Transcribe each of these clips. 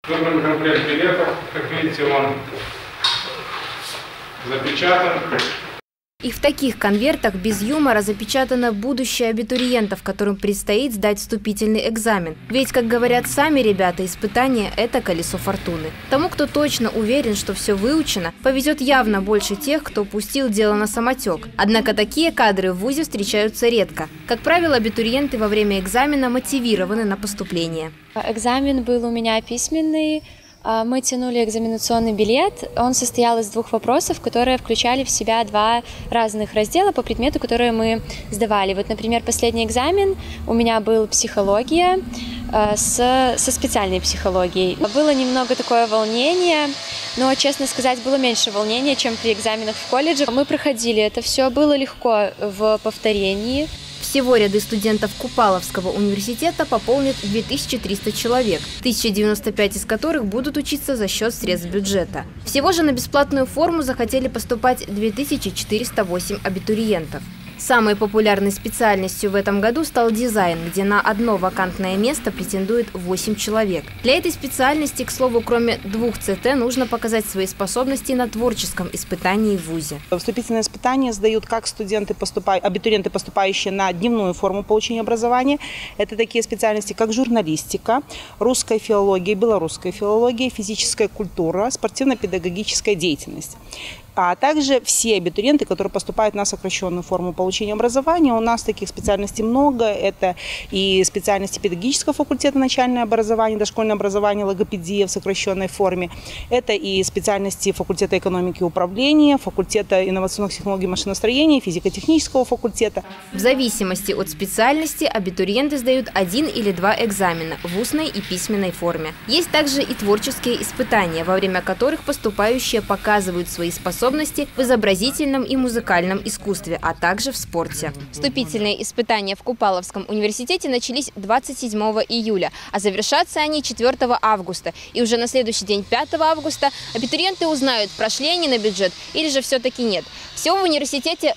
Выбран комплект билетов. Как видите, он запечатан. И в таких конвертах без юмора запечатано будущее абитуриентов, которым предстоит сдать вступительный экзамен. Ведь, как говорят сами ребята, испытание – это колесо фортуны. Тому, кто точно уверен, что все выучено, повезет явно больше тех, кто пустил дело на самотек. Однако такие кадры в вузе встречаются редко. Как правило, абитуриенты во время экзамена мотивированы на поступление. Экзамен был у меня письменный. Мы тянули экзаменационный билет. Он состоял из 2 вопросов, которые включали в себя 2 разных раздела по предмету, которые мы сдавали. Вот, например, последний экзамен у меня был психология со специальной психологией. Было немного такое волнение, но, честно сказать, было меньше волнения, чем при экзаменах в колледже. Мы проходили это все, было легко в повторении. Всего ряды студентов Купаловского университета пополнит 2300 человек, 1095 из которых будут учиться за счет средств бюджета. Всего же на бесплатную форму захотели поступать 2408 абитуриентов. Самой популярной специальностью в этом году стал дизайн, где на одно вакантное место претендует 8 человек. Для этой специальности, к слову, кроме 2 ЦТ, нужно показать свои способности на творческом испытании в вузе. Вступительные испытания сдают как абитуриенты, поступающие на дневную форму получения образования. Это такие специальности, как журналистика, русская филология, белорусская филология, физическая культура, спортивно-педагогическая деятельность. А также все абитуриенты, которые поступают на сокращенную форму получения образования. У нас таких специальностей много. Это и специальности педагогического факультета, начальное образование, дошкольное образование, логопедия в сокращенной форме. Это и специальности факультета экономики и управления, факультета инновационных технологий машиностроения, физико-технического факультета. В зависимости от специальности абитуриенты сдают 1 или 2 экзамена в устной и письменной форме. Есть также и творческие испытания, во время которых поступающие показывают свои способности в изобразительном и музыкальном искусстве, а также в спорте. Вступительные испытания в Купаловском университете начались 27 июля, а завершатся они 4 августа. И уже на следующий день, 5 августа, абитуриенты узнают, прошли они на бюджет или же все-таки нет. Всего в университете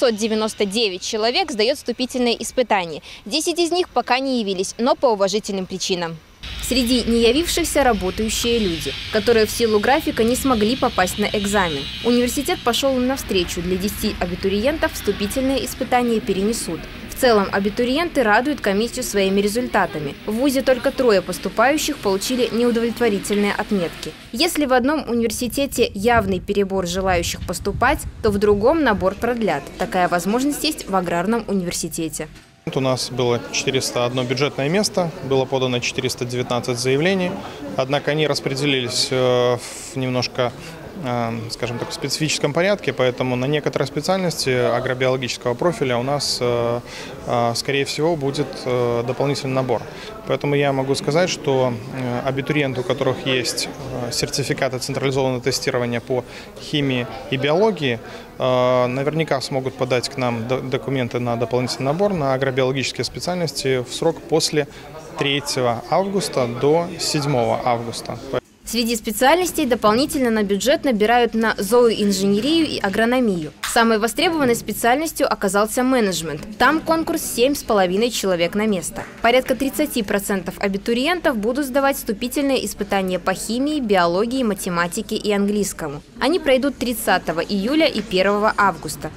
899 человек сдает вступительные испытания. 10 из них пока не явились, но по уважительным причинам. Среди неявившихся работающие люди, которые в силу графика не смогли попасть на экзамен. Университет пошел им навстречу. Для 10 абитуриентов вступительные испытания перенесут. В целом абитуриенты радуют комиссию своими результатами. В вузе только 3 поступающих получили неудовлетворительные отметки. Если в одном университете явный перебор желающих поступать, то в другом набор продлят. Такая возможность есть в аграрном университете. У нас было 401 бюджетное место, было подано 419 заявлений, однако они распределились в немножко, скажем так, в специфическом порядке, поэтому на некоторые специальности агробиологического профиля у нас, скорее всего, будет дополнительный набор. Поэтому я могу сказать, что абитуриенты, у которых есть сертификаты централизованного тестирования по химии и биологии, наверняка смогут подать к нам документы на дополнительный набор на агробиологические специальности в срок после 3 августа до 7 августа. Среди специальностей дополнительно на бюджет набирают на зооинженерию и агрономию. Самой востребованной специальностью оказался менеджмент. Там конкурс 7,5 человек на место. Порядка 30% абитуриентов будут сдавать вступительные испытания по химии, биологии, математике и английскому. Они пройдут 30 июля и 1 августа.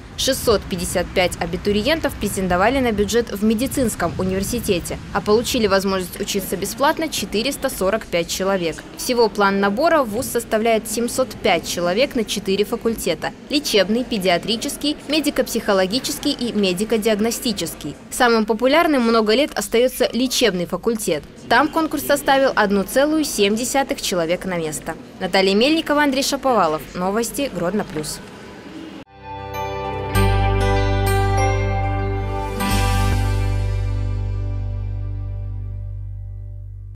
655 абитуриентов претендовали на бюджет в медицинском университете, а получили возможность учиться бесплатно 445 человек. Всего план набора в вуз составляет 705 человек на 4 факультета – лечебный, педиатрический, медико-психологический и медико-диагностический. Самым популярным много лет остается лечебный факультет. Там конкурс составил 1,7 человека на место. Наталья Мельникова, Андрей Шаповалов. Новости Гродно+.